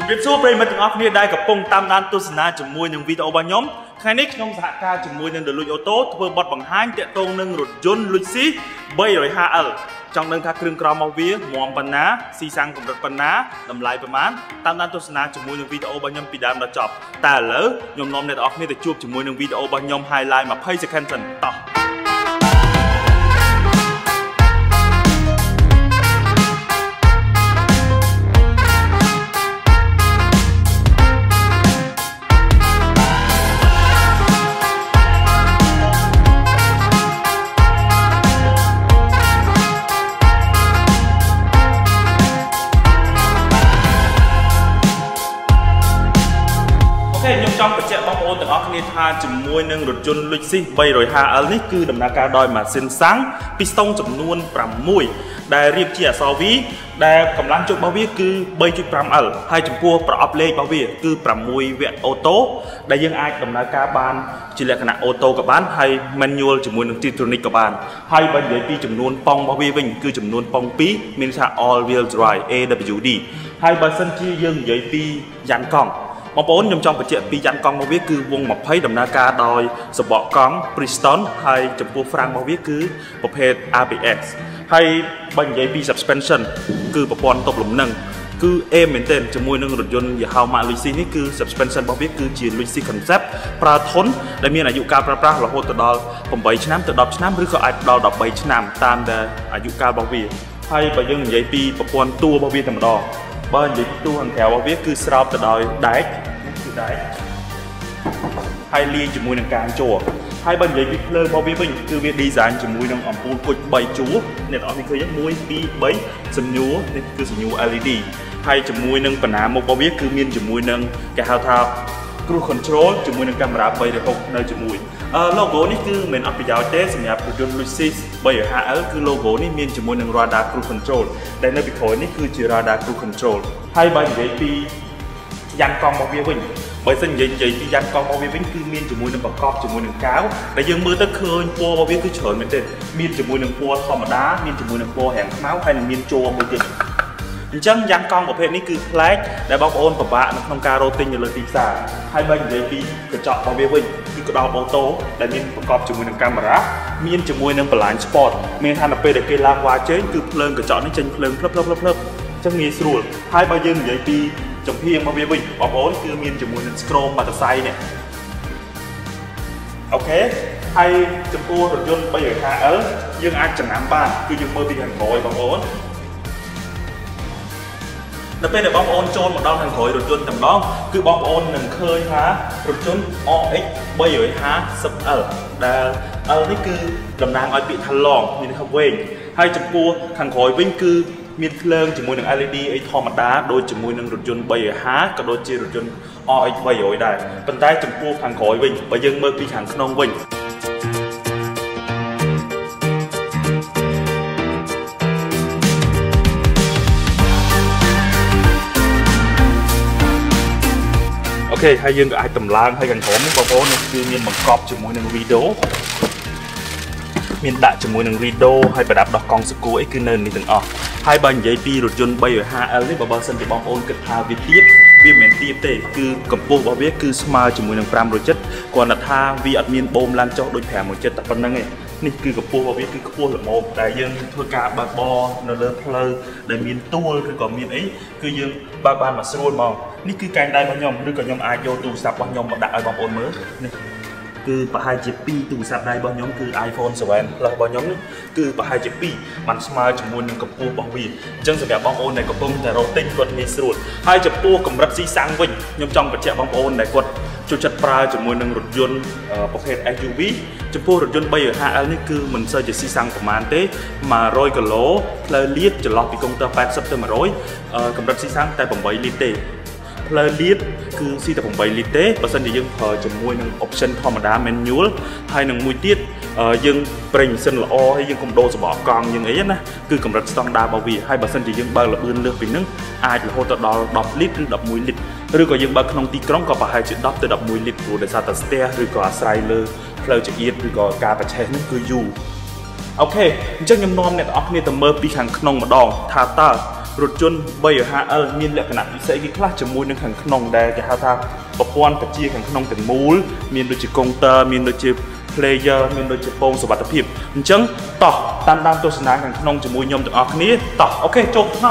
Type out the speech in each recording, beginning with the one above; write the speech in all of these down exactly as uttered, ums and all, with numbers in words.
ជំរាបសួរប្រិយមិត្តទាំងអស់គ្នាដែលកំពុងតាមដានទស្សនាជាមួយនឹងវីដេអូរបស់ខ្ញុំថ្ងៃនេះខ្ញុំសហការជាមួយនឹង Loy អូតូធ្វើបទបង្ហាញទាក់ទងនឹងរថយន្ត Lexus បីរយហាសិប L ចង់ដឹងថាគ្រឿងក្រោមរបស់វាមាំប៉ុណ្ណាស៊ីសាំងកម្រិតប៉ុណ្ណាតម្លៃប្រមាណតាមដានទស្សនាជាមួយនឹងវីដេអូរបស់ខ្ញុំពីដើមដល់ចប់តែឥឡូវខ្ញុំនាំអ្នកទាំងអស់គ្នាទៅជួបជាមួយនឹងវីដេអូរបស់ខ្ញុំ highlight twenty second សិនតោះខ្ញុំចង់បញ្ជាក់បងប្អូនទាំងអស់គ្នាថាជាមួយនឹងរថយន្ត Lexus បីរយហាសិប L នេះគឺដំណើរការដោយម៉ាស៊ីនសាំងពីស្តុងចំនួនsixដែលរៀបជាអក្សរ V ដែលកម្លាំងជោគរបស់វាគឺthree point five L ហើយចំពោះប្រអប់លេខរបស់វាគឺsixវគ្គអូតូដែលយើងអាចដំណើរការបានជាលក្ខណៈអូតូក៏បានហើយ manual ជាមួយនឹង Electronic ក៏បានហើយបើនិយាយពីចំនួនប៉ុងរបស់វាវិញគឺចំនួនប៉ុងtwoមានថា all wheel drive A W D ហើយបើសិនជាយើងនិយាយពីយ៉ានកង់បងប្អូនខ្ញុំចង់បញ្ជាក់ពីយ៉ានកង់របស់វាគឺវងtwentyដំណើរការដោយសបកកង់ Piston ហើយចំពោះហ្វ្រាំងរបស់វាគឺប្រភេទ R B S ហើយបើនិយាយពី suspension គឺប្រព័ន្ធទប់លំនឹងគឺអេមមែនទែនជាមួយនឹងរថយន្តយីហោម៉ាក Lexus នេះគឺ suspension របស់វាគឺជា Lexus concept ប្រើធន់ដែលមានអាយុកាលប្រើប្រាស់រហូតដល់eightឆ្នាំទៅtenឆ្នាំឬក៏អាចដល់thirteenឆ្នាំតាមដែលអាយុកាលរបស់វាហើយបើយើងនិយាយពីប្រព័ន្ធតួរបស់វាតែម្ដងបើនិយាយតួខាងក្រៅរបស់វាគឺស្រោបទៅដោយដែកគឺដែកហើយលាយជាមួយនឹងការជ័រហើយបើនិយាយពីភ្លើងរបស់វាវិញគឺវា design ជាមួយនឹងអំពូលគុជthreeជួរអ្នកនរគ្នាឃើញone two threeសំញួរនេះគឺសំញួរ L E D ហើយជាមួយនឹងបណ្ណាមុខរបស់វាគឺមានជាមួយនឹងគេហៅថា cruise control ជាមួយនឹងកាមេរ៉ាthree sixtyនៅជាមួយអឺ logo នេះគឺមិនអត់ប្រយោជន៍ទេសម្រាប់រថយន្ត Lexus three fifty L គឺ logo នេះមានជាមួយនឹង radar cruise control ដែលនៅពីក្រោយនេះគឺជា radar cruise control ហើយបើនិយាយពីយ៉ានកង់របស់វាវិញបើសិននិយាយនិយាយពីយ៉ានកង់របស់វាវិញគឺមានជាមួយនឹងប្រកបជាមួយនឹងកាវដែលយើងមើលទៅឃើញពណ៌របស់វាគឺច្រើនមែនទេមានជាមួយនឹងពណ៌ធម្មតាមានជាមួយនឹងពណ៌រាងខ្មៅហើយនឹងមានជ័រមួយទៀតអញ្ចឹងយ៉ានកង់ប្រភេទនេះគឺប្លែកដែលបងប្អូនពិបាកនៅក្នុងការរកទិញនៅលើទីផ្សារហើយបើនិយាយពីកញ្ចក់របស់វាវិញគឺក្តោបអូតូដែលមានប្រកបជាមួយនឹងកាមេរ៉ាមានជាមួយនឹង blind spot មានថានៅពេលដែលគេឡើងវ៉ាជើងគឺភ្លើងកញ្ចក់នេះចេញភ្លើងភ្លឹបភ្លឹបភ្លឹបអញ្ចឹងងាយស្រួលហើយបើយើងនិយាយពីចំហៀងរបស់វាវិញបងប្អូនគឺមានជាមួយនឹង scroll ម៉ាតសៃនេះអូខេហើយចំពោះរថយន្តthree fifty L យើងអាចចំណាំបានគឺយើងមើលពីខាងក្រោយបងប្អូននៅពេលដែលបងប្អូនចូលមកដល់ខាងក្រោយរថយន្តតែម្ដងគឺបងប្អូននឹងឃើញថារថយន្ត R X three fifty L ដែល L នេះគឺតំណាងឲ្យពាក្យថា long មានន័យថាវែងហើយចំពោះខាងក្រោយវិញគឺមានភ្លើងជាមួយនឹង L E D អីធម្មតាដូចជាមួយនឹងរថយន្តthree fiftyក៏ដូចជារថយន្ត R X three hundredដែរប៉ុន្តែចំពោះខាងក្រោយវិញបើយើងមើលពីខាងក្នុងវិញអូខេហើយយើងក៏អាចតម្លើងហើយខាងក្រោមនេះបងប្អូនគឺមានបង្កប់ជាមួយនឹងវីដេអូមានដាក់ជាមួយនឹងរីដូហើយប្រដាប់ដោះកង់សកួរអីគឺនៅនេះទាំងអស់ហើយបើនិយាយពីរថយន្តthree fifty L នេះបើបើសិនជាបងប្អូនគិតថាវាទាបវាមិនមែនទាបទេគឺកម្ពស់របស់វាគឺស្មើជាមួយនឹងfive hundred seventyគ្រាន់តែថាវាអត់មានបូមឡើងចុះដូចfive hundred seventyតែប៉ុណ្្នឹងឯងនេះគឺកម្ពស់របស់វាគឺខ្ពស់ល្មមតែយើងធ្វើការបើកបរនៅលើផ្លូវដែលមានទួលឬក៏មានអីគឺយើងបើកបានមកស្រួលហ្មងនេះគឺកែងដៃរបស់ខ្ញុំឬក៏ខ្ញុំអាចយកទូរស័ព្ទរបស់ខ្ញុំមកដាក់ឲ្យបងប្អូនមើលនេះគឺប្រហែលជាtwoទូរស័ព្ទដៃរបស់ខ្ញុំគឺ iPhone seven Plus របស់ខ្ញុំនេះគឺប្រហែលជាtwoបានស្មើជាមួយនឹងកម្ពស់របស់វាអញ្ចឹងសម្រាប់បងប្អូនដែលកំពុងតែរកទិញគាត់ងាយស្រួលហើយចំពោះកម្រិតស៊ីសាំងវិញខ្ញុំចង់បញ្ជាក់បងប្អូនដែលគាត់ចូលចិត្តប្រើជាមួយនឹងរថយន្តប្រភេទ S U V ចំពោះរថយន្តthree fifty L នេះគឺមិនសូវជាស៊ីសាំងប្រហែលទេone hundredគីឡូផ្លូវលាតចន្លោះពីកុងទ័រeightyទៅone hundredកម្រិតស៊ីសាំងតែeightលីត្រទេផ្លូវលាតគឺស៊ីតែeightលីត្រទេបើសិនជាយើងប្រើជាមួយនឹង option ធម្មតា manual ហើយនឹងមួយទៀតយើងប្រេងម៉ាស៊ីនល្អហើយយើងកុំដូរសបកកង់យើងអីណាគឺកម្រិតស្តង់ដាររបស់វាហើយបើសិនជាយើងបើកលឿនលើសពីនឹងអាចរហូតដល់tenលីត្រឬelevenលីត្រឬក៏យើងបើកក្នុងទីក្រុងក៏ប្រហែលជាtenទៅelevenលីត្រព្រោះដោយសារតែស្ទះឬក៏អាស្រ័យលើផ្លូវចង្អៀតឬក៏ការប្រឆេះនេះគឺយូរអូខេអញ្ចឹងខ្ញុំនាំអ្នកទាំងអស់គ្នាទៅមើលពីខាងក្នុងម្ដងថាតើរថយន្ត 350 L មានលក្ខណៈពិសេសគេខ្លះជាមួយនឹងខាងក្នុងដែលគេហៅថាប្រព័ន្ធបច្ចេកខាងក្នុងទាំងមូលមានដូចជាកុងទ័រមានដូចជា player មានដូចជាពងសុវត្ថិភាពអញ្ចឹងតោះតាមដានទស្សនាខាងក្នុងជាមួយខ្ញុំទាំងអស់គ្នាតោះអូខេចូលក្នុង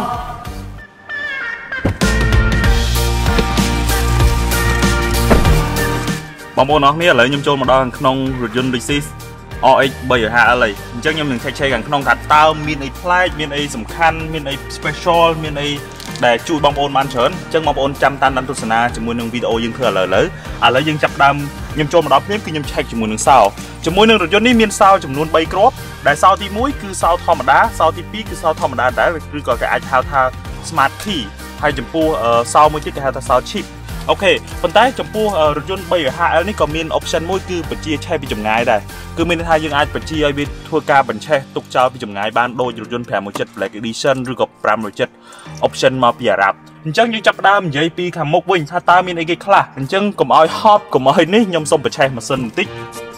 បងប្អូនអរគ្នាឥឡូវខ្ញុំចូលមកដល់ខាងក្នុងរថយន្ត Lexus R X 350 L ហើយអញ្ចឹងខ្ញុំនឹងឆែកឆែកខាងក្នុងថាតើមានអីប្លែកមានអីសំខាន់មានអី special មានអីដែលជួយបងប្អូនបានច្រើនអញ្ចឹងបងប្អូនចាំតាមដានទស្សនាជាមួយនឹងវីដេអូយើងធ្វើឥឡូវឥឡូវឥឡូវយើងចាប់ដើមខ្ញុំចូលមកដល់ភ្លាមគឺខ្ញុំឆែកជាមួយនឹងសោជាមួយនឹងរថយន្តនេះមានសោចំនួន 3 គ្រាប់ដែលសោទី1គឺសោធម្មតាសោទី2គឺសោធម្មតាដែរឬក៏គេអាចហៅថា smart key ហើយចំពោះសោមួយទៀតគេហៅថាសោ chip អូខេប៉ុន្តែចំពោះរថយន្ត 350 L នេះក៏មាន option មួយគឺបញ្ជាឆេះពីចម្ងាយដែរគឺមានន័យថាយើងអាចបញ្ជាឲ្យវាធ្វើការបញ្ឆេះទុកចោលពីចម្ងាយបានដូចរថយន្ត 517 Black Edition ឬក៏ 517 option មកពីអារ៉ាប់អញ្ចឹងយើងចាប់ផ្ដើមនិយាយពីខាងមុខវិញថាតើមានអីគេខ្លះអញ្ចឹងកុំឲ្យហប់កុំឲ្យនេះខ្ញុំសុំបញ្ឆេះម៉ាស៊ីនបន្តិច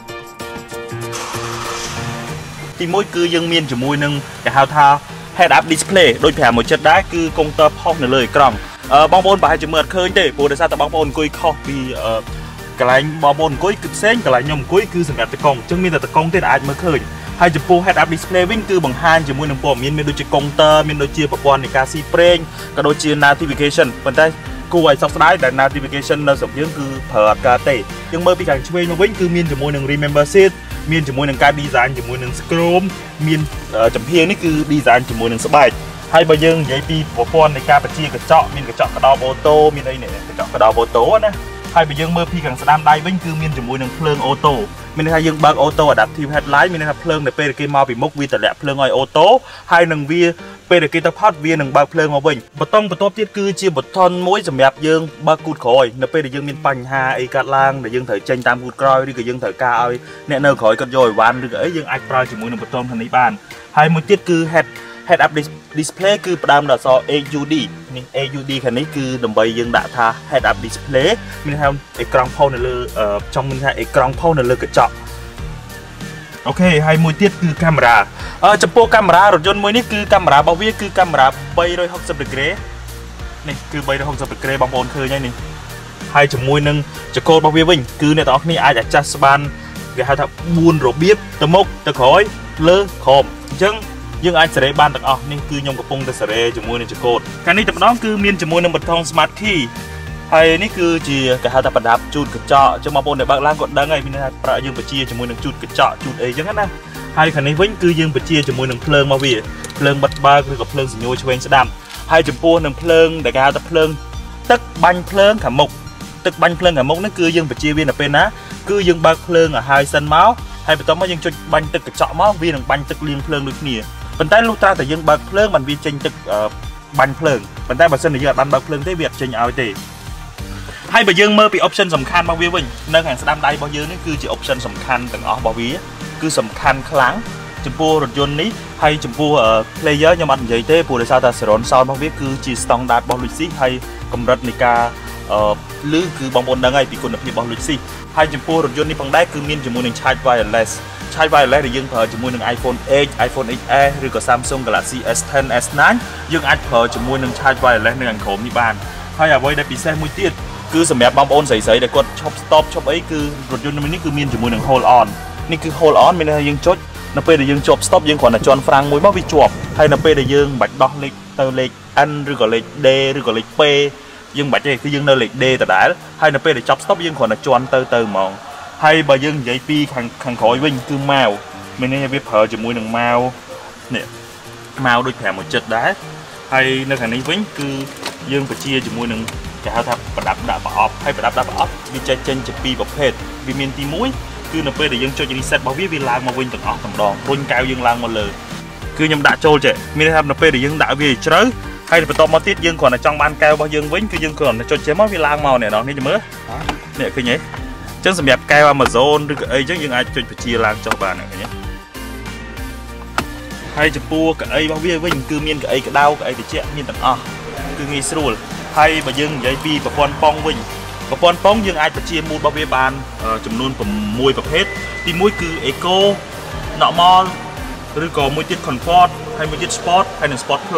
ទីមួយគឺយើងមានជាមួយនឹងគេហៅថា head up display ដូច 517 ដែរគឺកុងទ័រផុសនៅលើអេក្រង់បងប្អូនប្រហែលជាមើលអត់ឃើញទេព្រោះដោយសារតែបងប្អូនអង្គុយខុសពីកន្លែងបងប្អូនអង្គុយគឺផ្សេងកន្លែងខ្ញុំអង្គុយគឺសម្រាប់តកង់អញ្ចឹងមានតែតកង់ទៀតអាចមើលឃើញហើយចំពោះ head up display វិញគឺបង្ហាញជាមួយនឹងព័ត៌មានមានដូចជាកុងទ័រមានដូចជាប្រព័ន្ធនៃការស៊ីប្រេងក៏ដូចជា navigation ប៉ុន្តែគួរឲ្យសោកស្ដាយដែល navigation នៅស្រុកយើងគឺប្រើអត់កើតទេយើងមើលពីខាងឆ្វេងមកវិញគឺមានជាមួយនឹង remember seat មានជាមួយនឹងការ design ជាមួយនឹង scroll មានចំហៀងនេះគឺ design ជាមួយនឹងស្បែកហើយបើយើងនិយាយពីប្រព័ន្ធនៃការបញ្ជាកញ្ចក់មានកញ្ចក់ក្តោបអូតូមានអីនេះកញ្ចក់ក្តោបអូតូណាហើយបើយើងមើលពីខាងស្ដាំដៃវិញគឺមានជាមួយនឹងភ្លើងអូតូមានន័យថាយើងបើកអូតូ adaptive headlight មានន័យថាភ្លើងនៅពេលគេមកពីមុខវាតម្លាក់ភ្លើងឲ្យអូតូហើយនឹងវាពេលគេទៅផុតវានឹងបើកភ្លើងមកវិញបតុងបន្ទាប់ទៀតគឺជាបតុនមួយសម្រាប់យើងបើកគូតក្រោយនៅពេលដែលយើងមានបញ្ហាអីកាត់ឡើងដែលយើងត្រូវចេញតាមគូតក្រោយឬក៏យើងត្រូវការឲ្យអ្នកនៅក្រោយគាត់យកអីវ៉ាន់ឬក៏អីយើងអាចប្រើជាមួយនឹងបតុនខាងនេះបានហើយមួយទៀតគឺ head head up display គឺផ្ដើមដល់អក្សរ A U D នេះ A U D ខាងនេះគឺដើម្បីយើងដាក់ថា head up display មានន័យថាអេក្រង់ផុសនៅលើចង់មានថាអេក្រង់ផុសនៅលើកញ្ចក់អូខេហើយមួយទៀតគឺកាមេរ៉ាអឺចំពោះកាមេរ៉ារថយន្តមួយនេះគឺកាមេរ៉ារបស់វាគឺកាមេរ៉ា360 degree នេះគឺ360 degree បងប្អូនឃើញហើយនេះហើយជាមួយនឹងចង្កូតរបស់វាវិញគឺអ្នកទាំងអស់គ្នាអាច adjust បានគេហៅថាបួនរបៀបទៅមុខទៅក្រោយលើក្រោមអញ្ចឹងយើងអាចសេរីបានទាំងអស់នេះគឺខ្ញុំកំពុងតែសេរីជាមួយនឹងចង្កូតកាលនេះតែម្ដងគឺមានជាមួយនឹងប៊ូតុង smart key ហើយនេះគឺជាគេហៅថាប្រដាប់ជូតកញ្ចក់អញ្ចឹងបងប្អូនដែលបើកឡើងគាត់ដឹងហើយមានន័យថាប្រើយើងបញ្ជាជាមួយនឹងជូតកញ្ចក់ជូតអីអញ្ចឹងណាហើយខាងនេះវិញគឺយើងបញ្ជាជាមួយនឹងភ្លើងមកវាភ្លើងបិទបើកឬក៏ភ្លើងសញ្ញូឆ្វេងស្ដាំហើយចំពោះនឹងភ្លើងដែលគេហៅថាភ្លើងទឹកបាញ់ភ្លើងខាងមុខទឹកបាញ់ភ្លើងខាងមុខនេះគឺយើងបញ្ជាវានៅពេលណាគឺយើងបើកភ្លើងឲ្យហើយសិនមកហើយបន្ទាប់មកយើងចុចបាញ់ទឹកកញ្ចក់មកវានឹងបាញ់ទឹកលាងភ្លើងដូចគ្នាប៉ុន្តែលុះត្រាតែយើងបើកភ្លើងបានវាចេញទឹកបាញ់ភ្លើងប៉ុន្តែបើសិនជាយើងអត់បានបើកភ្លើងទេវាអត់ចេញឲ្យទេហើយបើយើងមើលពី option សំខាន់របស់វាវិញនៅខាងស្ដាំដៃរបស់យើងនេះគឺជា option សំខាន់ទាំងអស់របស់វាគឺសំខាន់ខ្លាំងចំពោះរថយន្តនេះហើយចំពោះ player ខ្ញុំអត់និយាយទេព្រោះដោយសារតែ surround sound របស់វាគឺជា standard របស់ Lexus ហើយកម្រិតនៃការឮគឺបងប្អូនដឹងហើយពីគុណភាពរបស់ Lexus ហើយចំពោះរថយន្តនេះផងដែរគឺមានជាមួយនឹង charge wireless charge wireless ដែលយើងប្រើជាមួយនឹង iPhone eight iPhone eight S ឬក៏ Samsung Galaxy S ten S nine យើងអាចប្រើជាមួយនឹង charge wireless នៅខាងក្រោមនេះបានហើយអ្វីដែលពិសេសមួយទៀតគឺសម្រាប់បងប្អូនស្រីៗដែលគាត់ឈប់ stop ឈប់អីគឺរថយន្តនេះគឺមានជាមួយនឹង hold on នេះគឺ hold on មានន័យថាយើងចុចនៅពេលដែលយើងជាប់ stop យើងគ្រាន់តែជន់ហ្វ្រាំងមួយមកវាជាប់ហើយនៅពេលដែលយើងមិនបាច់ដោះលេខទៅលេខ N ឬក៏លេខ D ឬក៏លេខ P យើងមិនបាច់ទេគឺយើងនៅលេខ D ដដែលហើយនៅពេលដែលចាប់ stop យើងគ្រាន់តែជន់ទៅទៅហ្មងហើយបើយើងនិយាយពីខាងខាងក្រោយវិញគឺម៉ាវមានន័យថាវាប្រើជាមួយនឹងម៉ាវនេះម៉ាវដូចfive seventeenដែរហើយនៅខាងនេះវិញគឺយើងបញ្ជាជាមួយនឹងគេហៅថាប្រដាប់ដាក់ប្រអប់ហើយប្រដាប់ដាក់ប្រអប់វាចេញចេញជាពីរប្រភេទវាមានទីមួយគឺនៅពេលដែលយើងចុច reset របស់វាវាឡើងមកវិញទាំងអស់តែម្ដងរុញកែវយើងឡើងមកលើគឺខ្ញុំដាក់ចូលចេះមានន័យថានៅពេលដែលយើងដាក់វាជ្រៅហើយបន្ទាប់មកទៀតយើងគ្រាន់តែចង់បានកែវរបស់យើងវិញគឺយើងគ្រាន់តែចុចចេះមកវាឡើងមកអ្នកនរនេះមើលនេះឃើញទេអញ្ចឹងសម្រាប់កែវ Amazon ឬក៏អីអញ្ចឹងយើងអាចចុចបញ្ជាឡើងចុះបានឃើញទេហើយចំពោះកៅអីរបស់វាវិញគឺមានកៅអីក្តៅកៅអីត្រជាក់មានទាំងអស់គឺងាយស្រួលហើយបើយើងនិយាយពីប្រព័ន្ធប៉ងវិញប្រព័ន្ធប៉ងយើងអាចបញ្ជាមូលរបស់វាបានចំនួនsixប្រភេទទីមួយគឺ Eco Normal ឬក៏មួយទៀត Comfort ហើយមួយទៀត Sport ហើយនិង Sport Plus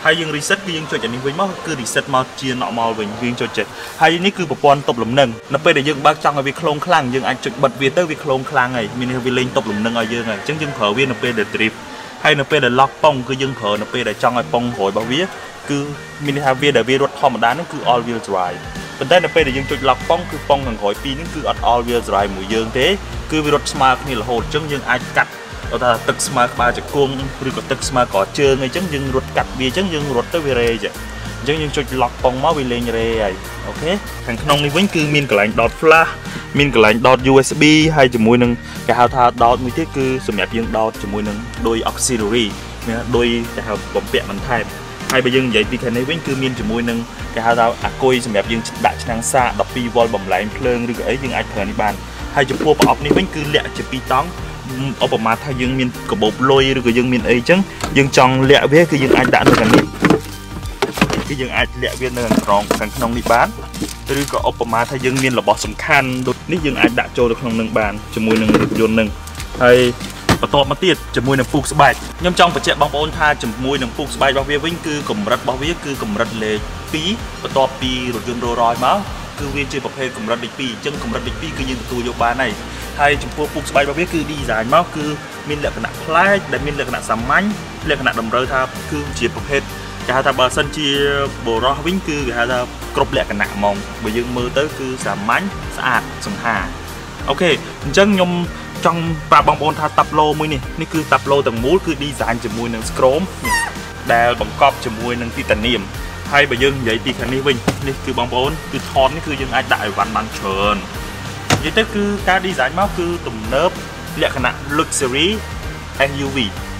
ហើយយើង reset គឺយើងចុចអានេះវិញមកគឺ reset មកជា normal វិញយើងចុចចេះហើយនេះគឺប្រព័ន្ធទប់លំនឹងនៅពេលដែលយើងបើកចង់ឲ្យវាខ្លងខ្លាំងយើងអាចចុចបិទវាទៅវាខ្លងខ្លាំងហើយមានវាលេងទប់លំនឹងឲ្យយើងហើយអញ្ចឹងយើងប្រើវានៅពេលដែល drift ហើយនៅពេលដែល lock ប៉ុងគឺយើងប្រើនៅពេលដែលចង់ឲ្យប៉ុងក្រោយរបស់វាគឺមានន័យថាវាដែលវារត់ធម្មតាហ្នឹងគឺ all wheel drive ប៉ុន្តែនៅពេលដែលយើងចុច lock ប៉ុងគឺប៉ុងខាងក្រោយពីរហ្នឹងគឺអត់ all wheel drive មួយយើងទេគឺវារត់ស្មើគ្នារហូតអញ្ចឹងយើងអាចកាត់ថាទឹកស្មើក្បាលជង្គង់ឬក៏ទឹកស្មើក្រជើងអីចឹងយើងរត់កាត់វាអញ្ចឹងយើងរត់ទៅវារេចឹងអញ្ចឹងយើងចុច lock ប៉ុងមកវាលេងរេហើយអូខេខាងក្នុងនេះវិញគឺមានកន្លែង dot flash មានកន្លែង dot U S B ហើយជាមួយនឹងគេហៅថា dot មួយទៀតគឺសម្រាប់យើង dot ជាមួយនឹងដោយ auxiliary មានដោយគេហៅបំពាក់បន្ថែមហើយបើយើងនិយាយពីខាងនេះវិញគឺមានជាមួយនឹងគេហៅថាអាគុយសម្រាប់យើងដាក់ឆ្នាំងសាកដប់ពីរវ៉ុលបំលែងភ្លើងឬក៏អីយើងអាចប្រើនេះបានហើយចំពោះប្រអប់នេះវិញគឺលាក់ជាពីរតង់ឧបមាថាយើងមានកាបូបលុយឬក៏យើងមានអីចឹងយើងចង់លាក់វាគឺយើងអាចដាក់នៅខាងនេះគឺយើងអាចលាក់វានៅក្នុងខាងក្នុងនេះបានឬក៏ឧបមាថាយើងមានរបស់សំខាន់ដូចនេះយើងអាចដាក់ចូលទៅក្នុងនឹងបានជាមួយនឹងរថយន្តនឹងហើយបន្ទាប់មកទៀតជាមួយនឹងពូកស្បែកខ្ញុំចង់បញ្ជាក់បងប្អូនថាជាមួយនឹងពូកស្បែករបស់វាវិញគឺកម្រិតរបស់វាគឺកម្រិតលេខពីរបន្ទាប់ពីរថយន្ត Rolls-Royce មកគឺវាជាប្រភេទកម្រិតលេខពីរអញ្ចឹងកម្រិតលេខពីរគឺយើងទទួលយកបានហើយហើយចំពោះពូកស្បែករបស់វាគឺ design មកគឺមានលក្ខណៈប្លែកដែលមានលក្ខណៈសាមញ្ញលក្ខណៈតម្រូវថាគឺជាប្រភេទគេហៅថាបើសិនជាបុរសវិញគឺគេហៅថាគ្រប់លក្ខណៈហ្មងបើយើងមើលទៅគឺសាមញ្ញស្អាតសង្ហាអូខេអញ្ចឹងខ្ញុំចង់ប្រាប់បងប្អូនថាតាប់ឡូមួយនេះនេះគឺតាប់ឡូទាំងមូលគឺ design ជាមួយនឹង Chrome ដែលបង្កប់ជាមួយនឹង Titanium ហើយបើយើងនិយាយពីខាងនេះវិញនេះគឺបងប្អូនគឺថននេះគឺយើងអាចដាក់អីវ៉ាន់បានច្រើននិយាយទៅគឺការ design មកគឺទំនើបលក្ខណៈ luxury เอส ยู วี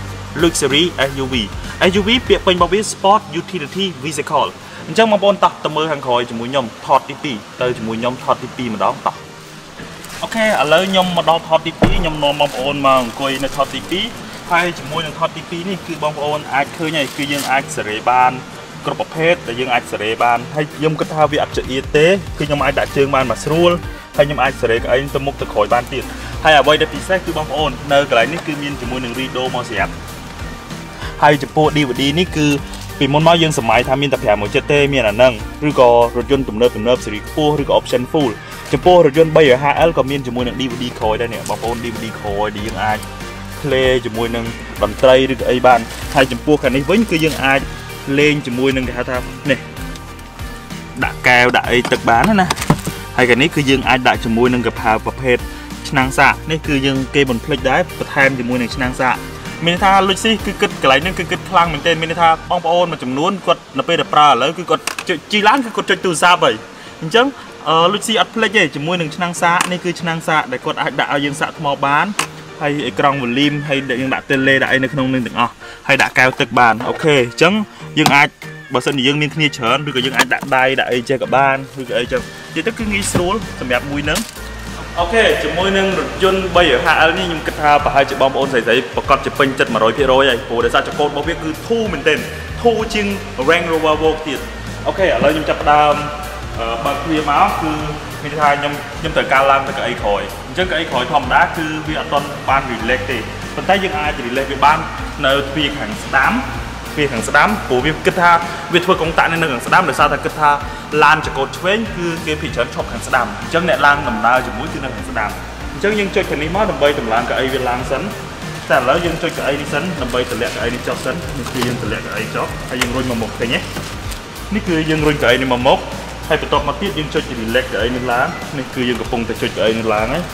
luxury เอส ยู វី เอส ยู វី ពាក្យពេញរបស់វា sport utility vehicle អញ្ចឹងបងប្អូនតោះទៅមើលខាងក្រោយជាមួយខ្ញុំថតទីពីរទៅជាមួយខ្ញុំថតទីពីរម្ដងតោះអូខេឥឡូវខ្ញុំមកដល់ថតទីពីរខ្ញុំនាំបងប្អូនមកអង្គុយនៅថតទីពីរហើយជាមួយនឹងថតទីពីរនេះគឺបងប្អូនអាចឃើញហើយគឺយើងអាចសេរីបានគ្រប់ប្រភេទដែលយើងអាចសេរីបានហើយខ្ញុំគិតថាវាអត់ចៀតទេគឺខ្ញុំអាចដាក់ជើងបានមកស្រួលហើយខ្ញុំអាចសេរីកៅអីទៅមុខទៅក្រោយបានទៀតហើយអ្វីដែលពិសេសគឺបងប្អូននៅកន្លែងនេះគឺមានជាមួយនឹង Rido មកស្រាប់ហើយចំពោះ D V D នេះគឺពីមុនមកយើងសម័យថាមានតែប្រាំមួយចិត្តទេមានអាហ្នឹងឬក៏រថយន្តទំនើបទំនើបស៊េរីខ្ពស់ឬក៏ option full ចំពោះរថយន្ត 350 L ក៏មានជាមួយនឹង D V D ក្រោយដែរនេះបងប្អូន D V D ក្រោយដែលយើងអាច play ជាមួយនឹងតន្ត្រីឬក៏អីបានហើយចំពោះខាងនេះវិញគឺយើងអាចលេងជាមួយនឹងគេហៅថានេះដាក់កែវដាក់អីទឹកបានណាហើយខាងនេះគឺយើងអាចដាក់ជាមួយនឹងកផាវប្រភេទឆ្នាំងសាកនេះគឺយើងគេមិនភ្លេចដែរបន្ថែមជាមួយនឹងឆ្នាំងសាកមានថាលុចស៊ីគឺគិតកន្លែងនេះគឺគិតខ្លាំងមែនទែនមានថាបងប្អូនមួយចំនួនគាត់នៅពេលដែលប្រើឥឡូវគឺគាត់ជីឡានគឺគាត់ចុចទូរស័ព្ទហើយអញ្ចឹងលុចស៊ីអត់ភ្លេចទេជាមួយនឹងឆ្នាំងសាកនេះគឺឆ្នាំងសាកដែលគាត់អាចដាក់ឲ្យយើងសាកថ្មបានហើយអេក្រង់វ៉ូលីមហើយយើងដាក់ tele ដាក់អីនៅក្នុងនឹងទាំងអស់ហើយដាក់កែវទឹកបានអូខេអញ្ចឹងយើងអាចបើសិនជាយើងមានគ្នាច្រើនឬក៏យើងអាចដាក់ដៃដាក់អីចេះក៏បានឬក៏អីចឹងនិយាយទៅគឺងាយស្រួលសម្រាប់មួយនឹងអូខេជាមួយនឹងរថយន្ត 350 L នេះខ្ញុំគិតថាប្រហែលជាបងប្អូនស្រីៗប្រកាសជាពេញចិត្ត one hundred percent ហើយព្រោះដោយសារចង្កូតរបស់វាគឺធូរមែនទែនធូរជាង Range Rover Vogue ទៀតអូខេឥឡូវខ្ញុំចាប់ផ្ដើមបើកវាមកគឺមានថាខ្ញុំខ្ញុំត្រូវការឡើងទៅកៅអីក្រោយអញ្ចឹងកៅអីក្រោយធម្មតាគឺវាអត់ទាន់បាន relax ទេប៉ុន្តែយើងអាច relax វាបាននៅទ្វារខាងស្ដាំទ្វារខាងស្ដាំព្រោះវាគិតថាវាធ្វើកុងតាក់នៅខាងស្ដាំដោយសារតែគិតថាឡានចង្កូតឆ្វេងគឺគេភិច្រើនឈប់ខាងស្ដាំអញ្ចឹងអ្នកឡើងដំណើរជាមួយគឺនៅខាងស្ដាំអញ្ចឹងយើងចុចខាងនេះមកដើម្បីតម្លើងកៅអីវាឡើងសិនតែឥឡូវយើងចុចកៅអីនេះសិនដើម្បីតម្លាក់កៅអីនេះចុះសិននេះគឺយើងតម្លាក់កៅអីចុះហើយយើងរុញមកមុខឃើញទេនេះគឺយើងរុញកៅអីនេះមកមុខហើយបន្ទាប់មកទៀតយើងចុច relax កៅអីនេះឡើងនេះគឺយើងកំពុងតែចុចកៅអីនេះឡើងហើយ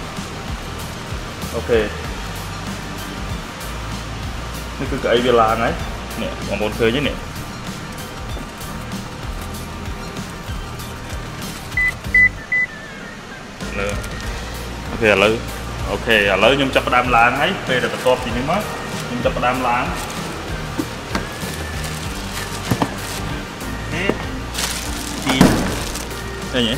អូខេនេះគឺកៅអីវាឡើងហើយនេះបងប្អូនឃើញទេនេះអូខេឥឡូវអូខេឥឡូវខ្ញុំចាប់ផ្ដើមឡើងហើយពេលដែលបន្ទាប់ពីនេះមកខ្ញុំចាប់ផ្ដើមឡើងអូខេទីឃើញទេ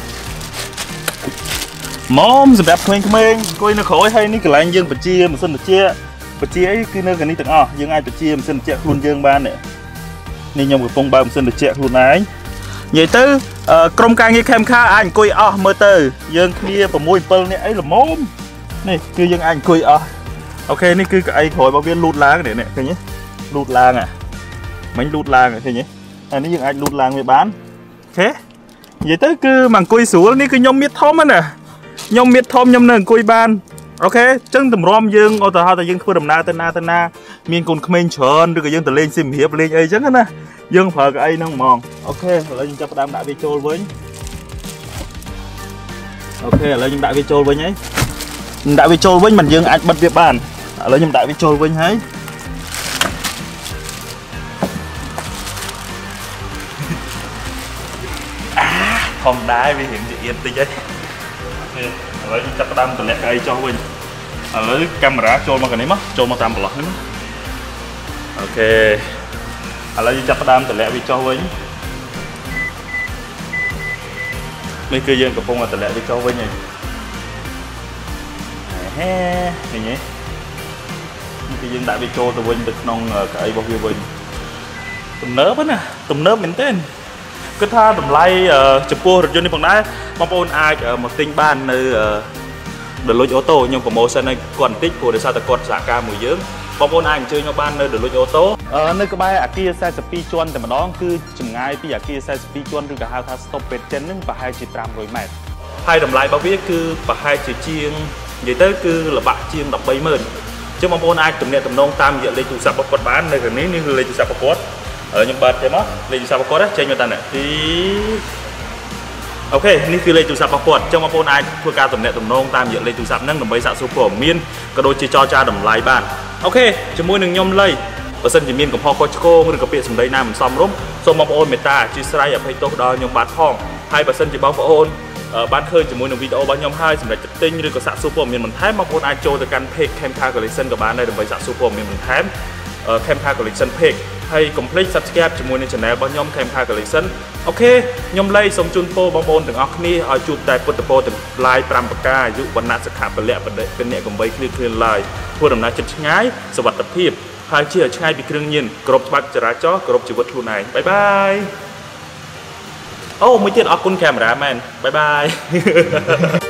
ម៉មសម្រាប់ក្មេងៗអង្គុយនៅក្រោយហើយនេះកន្លែងយើងបញ្ជាម៉ាស៊ីនត្រជាក់បញ្ជាអីគឺនៅខាងនេះទាំងអស់យើងអាចបញ្ជាម៉ាស៊ីនត្រជាក់ខ្លួនយើងបាននេះនេះខ្ញុំកំពុងបើកម៉ាស៊ីនត្រជាក់ខ្លួនឯងនិយាយទៅក្រុមការងារខេមខាអាចអង្គុយអស់មើលទៅយើងគ្នាsix sevenនាក់អីល្មមនេះគឺយើងអាចអង្គុយអស់អូខេនេះគឺកៅអីក្រោយរបស់វាលូតឡើងនេះឃើញទេលូតឡើងអា mình lút lang thế nhỉ anh ấy dừng anh lút lang với bán thế vậy tới cứ mảng cùi xuống đi cứ nhom miết thom á nè nhom miết thom nhom nâng cùi ban ok chân tầm rom dương ô tờ hai tờ dương khơi đầm na tờ na tờ na miền cồn khmer chọn rồi cái dương tờ lên sim hiệp lên ấy chắc nè dương phở cái ấy nó mòn ok lấy cho đam đại vi trôi với ok lấy những đại vi trôi với nhé đại vi trôi với mình dương anh bật việc bàn lấy những đại vi trôi với nhé à không đá vì hiện diện tí ấy lấy cho đam tờ lẹ cái cho mình lấy camera trôi mà cái này mất trôi mà tam bật ok lấy cho đam tờ lẹ vì cho mình mấy cây dương của phong là tờ lẹ vì cho với nhỉ he này nhỉ cái dương đại bị trôi từ bên từ nông cái bao nhiêu bên tụm nớp á nè tụm nớp mình tên cứ tha tụm lay chụp cua rồi vô đi bằng đá mong ôn ai ở một tinh ban nơi để lôi ô tô nhưng promotion này còn tích của để sao ta còn xả ca mùi dưỡng mong ôn ai chơi nhau ban nơi để lôi ô tô nơi cái bài Kia xe speed chuanแต่มาน้องคือจุ่มง่ายพี่อยาก Kia xe speed chuan หรือกับ how to stop เป็นเจนนึงประหารจีตรามร้อยเมตรhai đầm lại bao biết cứประหารจีเชียงvậy tới cứ là bạn chiên đập bay mơn chứ mong ôn ai tụm nè tụm nông tam vậy lấy tụ sạp bọc bán nơi gầnนี้นี่คือlấy tụ sạp bọc ở những bát thế mà lấy tụ sạp bọc đó chơi người ta này thì ok นี่คือเลยទូរស័ព្ទរបស់គាត់ចង់បងប្អូនអាចធ្វើការតំណែងតំណងតាមរយៈលេខទូរស័ព្ទហ្នឹងដើម្បីសាកសួរព័ត៌មានក៏ដូចជាចរចាតម្លៃបានអូខេជាមួយនឹងខ្ញុំលៃបើសិនជាមានកំហុសខុសឆ្គងឬក៏ពាក្យសម្ដីណាមិនសមរម្យសូមបងប្អូនមេត្តាអធិស្ឋានអភ័យទោសដល់ខ្ញុំបាទផងហើយបើសិនជាបងប្អូនបានឃើញជាមួយនឹងវីដេអូរបស់ខ្ញុំហើយសម្រាប់ចិត្តទិញឬក៏សាកសួរព័ត៌មានបន្ថែមបងប្អូនអាចចូលទៅកាន់ page Camcar Collection ក៏បានដែរដើម្បីសាកសួរព័ត៌មានបន្ថែម Camcar Collection page ហើយ complete subscribe ជាមួយនឹង channel របស់ខ្ញុំ Camcar Collection អូខេខ្ញុំលៃសូមជូនពរបងប្អូនទាំងអស់គ្នាឲ្យជួបតែពុទ្ធពរទាំងឡាយ5ប្រការអាយុវណ្ណៈសុខៈពលៈបដិគណៈកំបីគ្លៀគ្លៀនឡើយធ្វើដំណើរចិត្តឆ្ងាយសុវត្ថិភាពហើយជាឆ្ងាយពីគ្រឿងញៀនគ្រប់ច្បាប់ចរាចរណ៍គ្រប់ជីវិតខ្លួនឯងបាយបាយអូមួយទៀតអរគុណកាមេរ៉ាមែនបាយបាយ